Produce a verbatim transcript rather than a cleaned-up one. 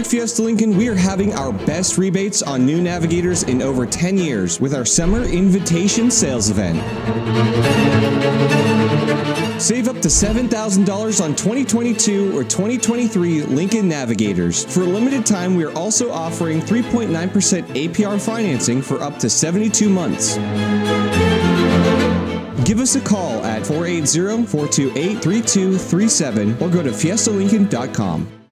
at Fiesta Lincoln, we are having our best rebates on new Navigators in over ten years with our summer invitation sales event. Save up to seven thousand dollars on twenty twenty-two or twenty twenty-three Lincoln Navigators. For a limited time, we are also offering three point nine percent A P R financing for up to seventy-two months. Give us a call at four eight zero, four two eight, three two three seven or go to fiesta lincoln dot com.